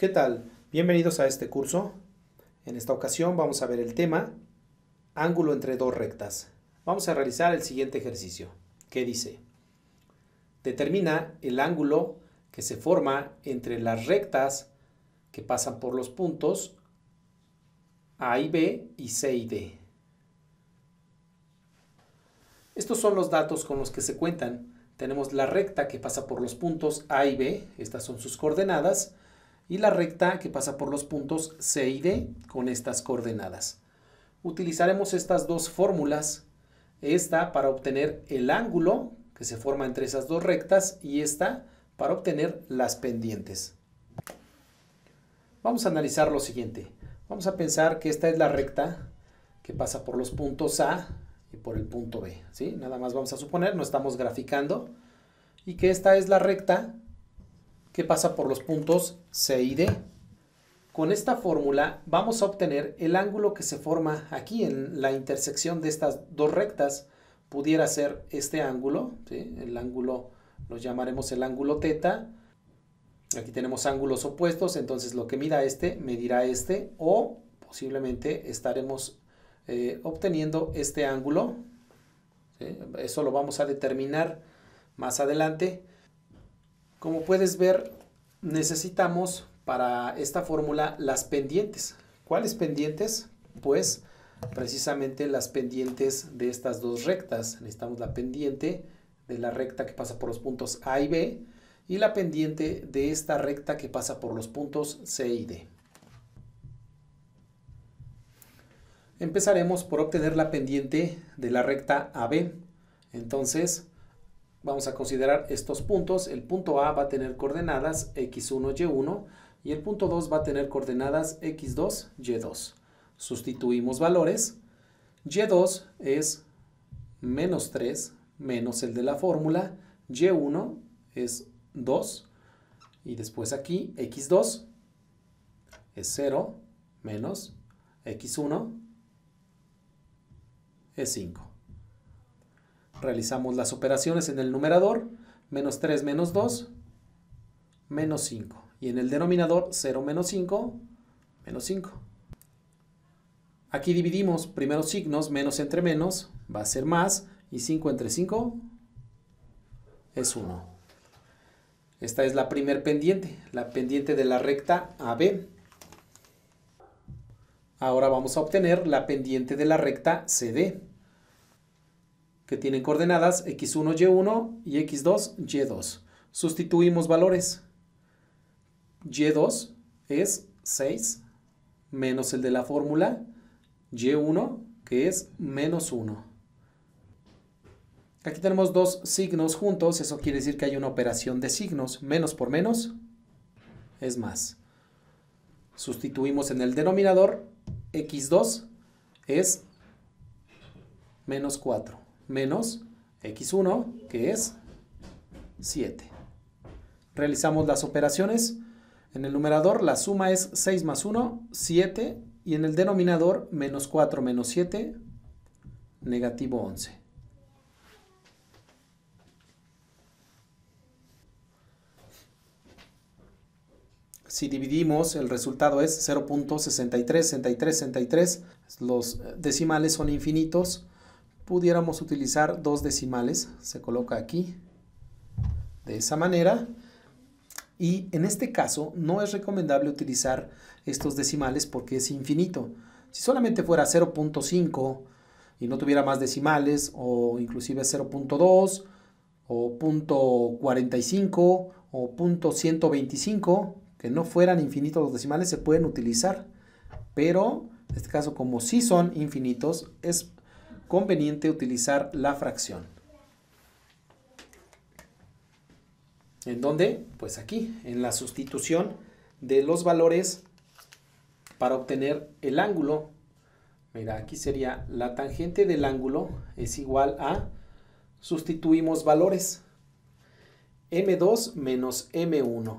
¿Qué tal? Bienvenidos a este curso. En esta ocasión vamos a ver el tema ángulo entre dos rectas. Vamos a realizar el siguiente ejercicio, que dice: determina el ángulo que se forma entre las rectas que pasan por los puntos A y B y C y D. Estos son los datos con los que se cuentan. Tenemos la recta que pasa por los puntos A y B, estas son sus coordenadas, y la recta que pasa por los puntos C y D con estas coordenadas. Utilizaremos estas dos fórmulas, esta para obtener el ángulo que se forma entre esas dos rectas y esta para obtener las pendientes. Vamos a analizar lo siguiente. Vamos a pensar que esta es la recta que pasa por los puntos A y por el punto B, ¿sí? Nada más vamos a suponer, no estamos graficando, y que esta es la recta que pasa por los puntos C y D. Con esta fórmula vamos a obtener el ángulo que se forma aquí en la intersección de estas dos rectas. Pudiera ser este ángulo, ¿sí? El ángulo lo llamaremos el ángulo teta. Aquí tenemos ángulos opuestos, entonces lo que mida este medirá este, o posiblemente estaremos obteniendo este ángulo, ¿sí? Eso lo vamos a determinar más adelante. Como puedes ver, necesitamos para esta fórmula las pendientes. ¿Cuáles pendientes? Pues precisamente las pendientes de estas dos rectas. Necesitamos la pendiente de la recta que pasa por los puntos A y B y la pendiente de esta recta que pasa por los puntos C y D. Empezaremos por obtener la pendiente de la recta AB. Entonces, vamos a considerar estos puntos. El punto A va a tener coordenadas x1, y1 y el punto 2 va a tener coordenadas x2, y2. Sustituimos valores. y2 es menos 3 menos el de la fórmula. y1 es 2 y después aquí x2 es 0 menos x1 es 5. Realizamos las operaciones en el numerador, menos 3 menos 2, menos 5. Y en el denominador, 0 menos 5, menos 5. Aquí dividimos primeros signos, menos entre menos, va a ser más, y 5 entre 5 es 1. Esta es la primer pendiente, la pendiente de la recta AB. Ahora vamos a obtener la pendiente de la recta CD, que tienen coordenadas x1, y1 y x2, y2. Sustituimos valores. y2 es 6 menos el de la fórmula, y1 que es menos 1. Aquí tenemos dos signos juntos, eso quiere decir que hay una operación de signos. Menos por menos es más. Sustituimos en el denominador, x2 es menos 4, menos x1 que es 7. Realizamos las operaciones. En el numerador la suma es 6 más 1, 7, y en el denominador menos 4 menos 7, negativo 11. Si dividimos, el resultado es 0.636363. Los decimales son infinitos. Pudiéramos utilizar dos decimales. Se coloca aquí de esa manera. Y en este caso no es recomendable utilizar estos decimales porque es infinito. Si solamente fuera 0.5 y no tuviera más decimales, o inclusive 0.2 o 0.45 o 0.125, que no fueran infinitos los decimales, se pueden utilizar. Pero en este caso, como sí son infinitos, es conveniente utilizar la fracción. ¿En dónde? Pues aquí, en la sustitución de los valores para obtener el ángulo. Mira, aquí sería la tangente del ángulo es igual a, sustituimos valores, m2 menos m1.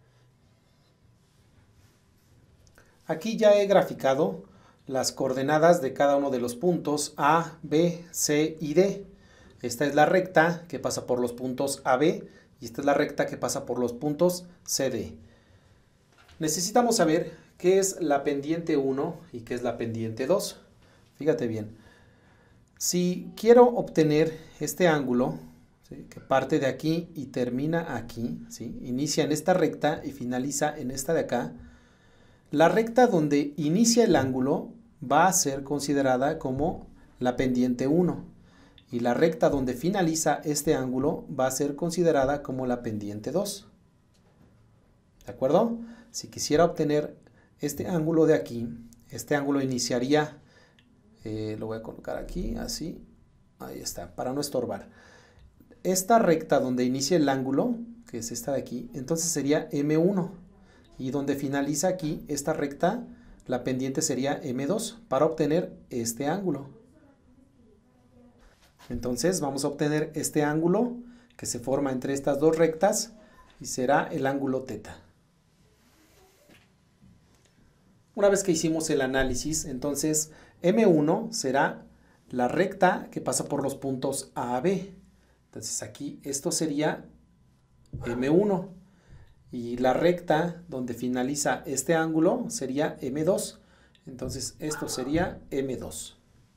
Aquí ya he graficado las coordenadas de cada uno de los puntos A, B, C y D. Esta es la recta que pasa por los puntos AB y esta es la recta que pasa por los puntos CD. Necesitamos saber qué es la pendiente 1 y qué es la pendiente 2. Fíjate bien. Si quiero obtener este ángulo, ¿sí?, que parte de aquí y termina aquí, ¿sí?, inicia en esta recta y finaliza en esta de acá, la recta donde inicia el ángulo va a ser considerada como la pendiente 1 y la recta donde finaliza este ángulo va a ser considerada como la pendiente 2. ¿De acuerdo? Si quisiera obtener este ángulo de aquí, este ángulo iniciaría, lo voy a colocar aquí, así, ahí está, para no estorbar. Esta recta donde inicia el ángulo, que es esta de aquí, entonces sería M1. Y donde finaliza aquí esta recta, la pendiente sería M2 para obtener este ángulo. Entonces vamos a obtener este ángulo que se forma entre estas dos rectas y será el ángulo θ. Una vez que hicimos el análisis, entonces M1 será la recta que pasa por los puntos A a B. Entonces aquí esto sería M1 y la recta donde finaliza este ángulo sería M2. Entonces esto sería M2.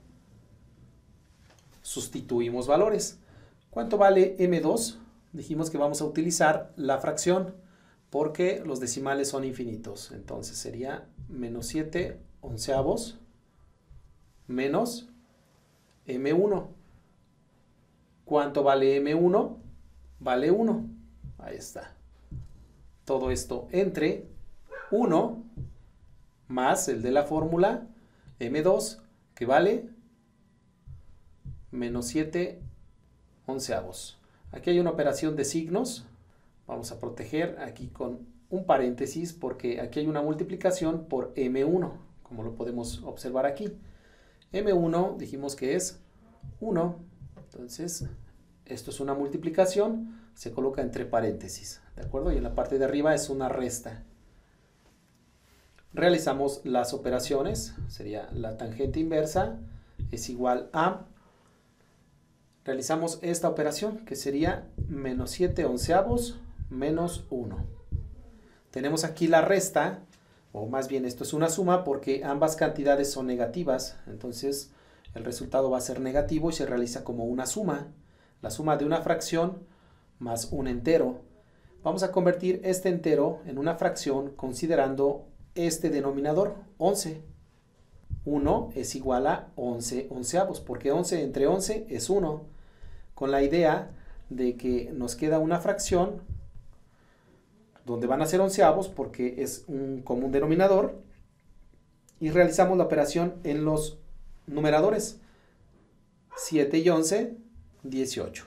Sustituimos valores. ¿Cuánto vale M2? Dijimos que vamos a utilizar la fracción porque los decimales son infinitos. Entonces sería menos 7 onceavos menos M1. ¿Cuánto vale M1? Vale 1. Ahí está. Todo esto entre 1 más el de la fórmula M2, que vale menos 7 onceavos. Aquí hay una operación de signos. Vamos a proteger aquí con un paréntesis porque aquí hay una multiplicación por M1, como lo podemos observar aquí. M1 dijimos que es 1, entonces esto es una multiplicación, se coloca entre paréntesis, ¿de acuerdo? Y en la parte de arriba es una resta. Realizamos las operaciones, sería la tangente inversa es igual a, realizamos esta operación que sería menos 7 onceavos menos 1. Tenemos aquí la resta, o más bien esto es una suma porque ambas cantidades son negativas, entonces el resultado va a ser negativo y se realiza como una suma, la suma de una fracción más un entero. Vamos a convertir este entero en una fracción considerando este denominador, 11. 1 es igual a 11 onceavos, porque 11 entre 11 es 1, con la idea de que nos queda una fracción donde van a ser onceavos porque es un común denominador y realizamos la operación en los numeradores 7 y 11, 18.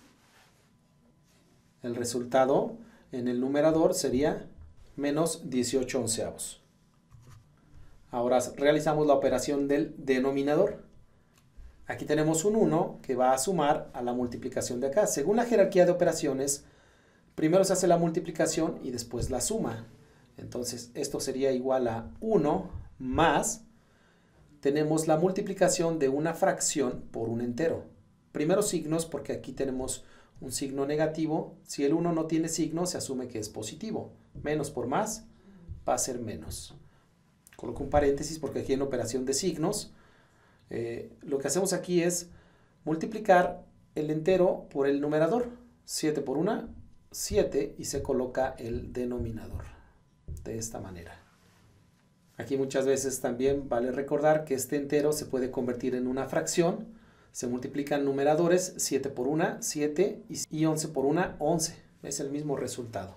El resultado en el numerador sería menos 18 onceavos. Ahora realizamos la operación del denominador. Aquí tenemos un 1 que va a sumar a la multiplicación de acá. Según la jerarquía de operaciones, primero se hace la multiplicación y después la suma. Entonces esto sería igual a 1 más, tenemos la multiplicación de una fracción por un entero. Primero signos porque aquí tenemos un signo negativo. Si el 1 no tiene signo se asume que es positivo. Menos por más va a ser menos. Coloco un paréntesis porque aquí en operación de signos lo que hacemos aquí es multiplicar el entero por el numerador. 7 por 1, 7 y se coloca el denominador de esta manera. Aquí muchas veces también vale recordar que este entero se puede convertir en una fracción. Se multiplican numeradores, 7 por 1, 7 y 11 por 1, 11. Es el mismo resultado.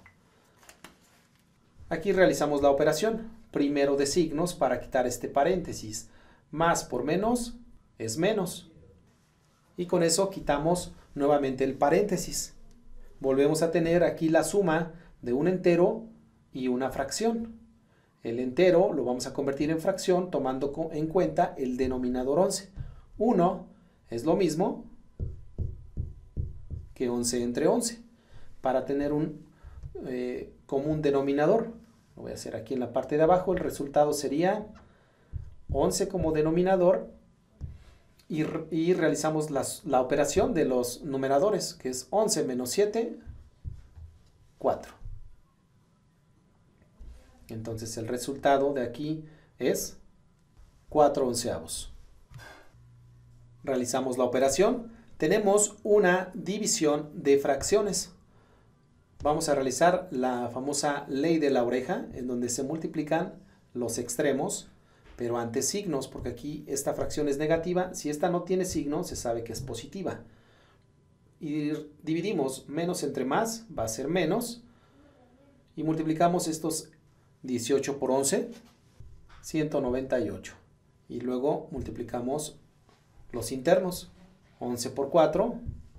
Aquí realizamos la operación, primero de signos para quitar este paréntesis. Más por menos es menos. Y con eso quitamos nuevamente el paréntesis. Volvemos a tener aquí la suma de un entero y una fracción. El entero lo vamos a convertir en fracción tomando en cuenta el denominador 11. 1 es lo mismo que 11 entre 11. Para tener un común denominador, lo voy a hacer aquí en la parte de abajo, el resultado sería 11 como denominador y realizamos la operación de los numeradores, que es 11 menos 7, 4. Entonces el resultado de aquí es 4/11. Realizamos la operación. Tenemos una división de fracciones. Vamos a realizar la famosa ley de la oreja, en donde se multiplican los extremos, pero ante signos, porque aquí esta fracción es negativa. Si esta no tiene signo, se sabe que es positiva. Y dividimos menos entre más, va a ser menos. Y multiplicamos estos 18 por 11, 198. Y luego multiplicamos los internos. 11 por 4,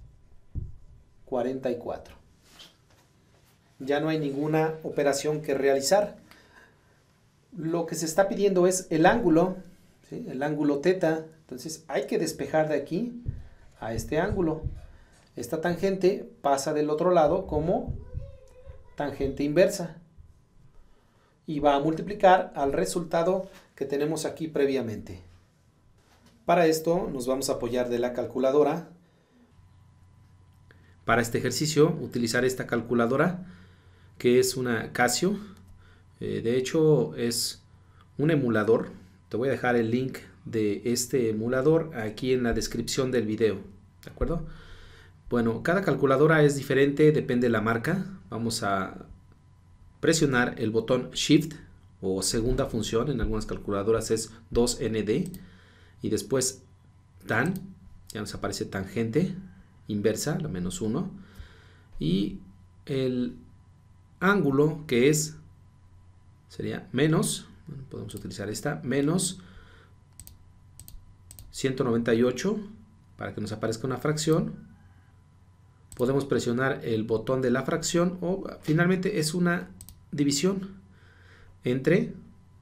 44. Ya no hay ninguna operación que realizar. Lo que se está pidiendo es el ángulo, ¿sí? El ángulo teta. Entonces hay que despejar de aquí a este ángulo. Esta tangente pasa del otro lado como tangente inversa. Y va a multiplicar al resultado que tenemos aquí previamente. Para esto nos vamos a apoyar de la calculadora. Para este ejercicio utilizar esta calculadora, que es una Casio. De hecho es un emulador. Te voy a dejar el link de este emulador aquí en la descripción del video, ¿de acuerdo? Bueno, cada calculadora es diferente, depende de la marca. Vamos a presionar el botón Shift o segunda función, en algunas calculadoras es 2ND, y después tan, ya nos aparece tangente inversa, la -1, y el ángulo que sería menos, bueno, podemos utilizar esta, menos 198 para que nos aparezca una fracción. Podemos presionar el botón de la fracción o finalmente es una división entre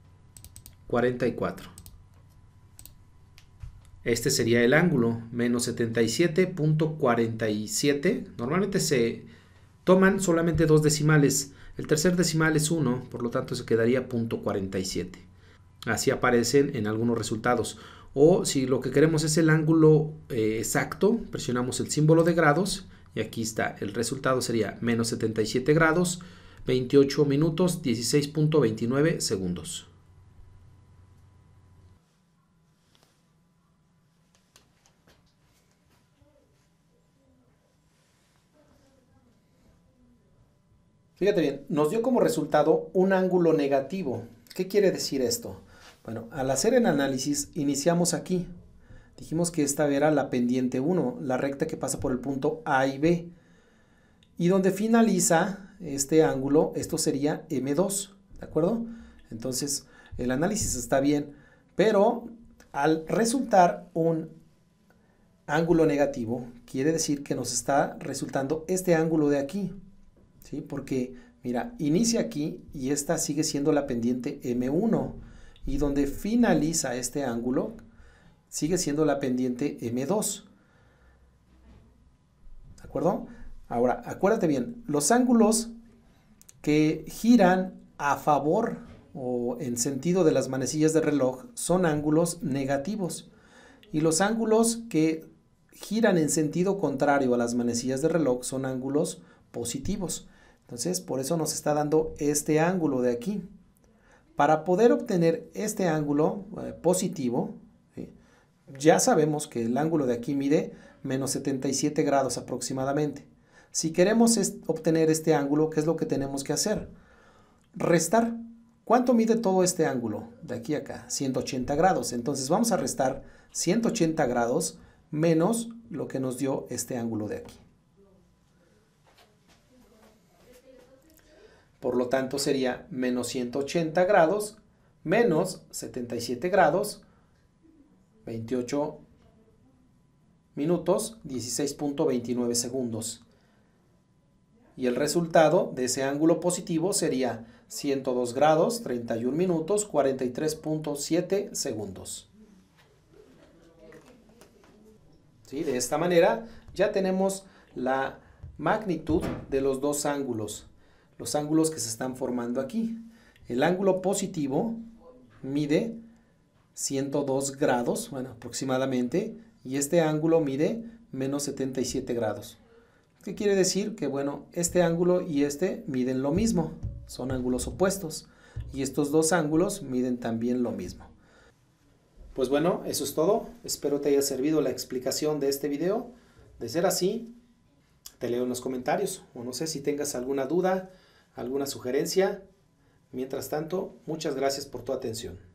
44. Este sería el ángulo, menos 77.47. Normalmente se toman solamente dos decimales. El tercer decimal es 1, por lo tanto se quedaría .47. Así aparecen en algunos resultados. O si lo que queremos es el ángulo exacto, presionamos el símbolo de grados y aquí está. El resultado sería menos 77 grados, 28 minutos, 16.29 segundos. Fíjate bien, nos dio como resultado un ángulo negativo. ¿Qué quiere decir esto? Bueno, al hacer el análisis, iniciamos aquí. Dijimos que esta era la pendiente 1, la recta que pasa por el punto A y B. Y donde finaliza este ángulo, esto sería M2, ¿de acuerdo? Entonces, el análisis está bien, pero al resultar un ángulo negativo, quiere decir que nos está resultando este ángulo de aquí. ¿Sí? Porque, mira, inicia aquí y esta sigue siendo la pendiente M1 y donde finaliza este ángulo sigue siendo la pendiente M2. ¿De acuerdo? Ahora, acuérdate bien, los ángulos que giran a favor o en sentido de las manecillas del reloj son ángulos negativos y los ángulos que giran en sentido contrario a las manecillas del reloj son ángulos positivos. Entonces, por eso nos está dando este ángulo de aquí. Para poder obtener este ángulo positivo, ¿sí? Ya sabemos que el ángulo de aquí mide menos 77 grados aproximadamente. Si queremos obtener este ángulo, ¿qué es lo que tenemos que hacer? Restar. ¿Cuánto mide todo este ángulo? De aquí a acá, 180 grados. Entonces vamos a restar 180 grados menos lo que nos dio este ángulo de aquí. Por lo tanto sería menos 180 grados menos 77 grados, 28 minutos, 16.29 segundos. Y el resultado de ese ángulo positivo sería 102 grados, 31 minutos, 43.7 segundos. ¿Sí? De esta manera ya tenemos la magnitud de los dos ángulos. Los ángulos que se están formando aquí. El ángulo positivo mide 102 grados, bueno, aproximadamente, y este ángulo mide menos 77 grados. ¿Qué quiere decir? Que, bueno, este ángulo y este miden lo mismo, son ángulos opuestos. y estos dos ángulos miden también lo mismo. Pues bueno, eso es todo. Espero te haya servido la explicación de este video. De ser así, te leo en los comentarios, o no sé si tengas alguna duda, alguna sugerencia. Mientras tanto, muchas gracias por tu atención.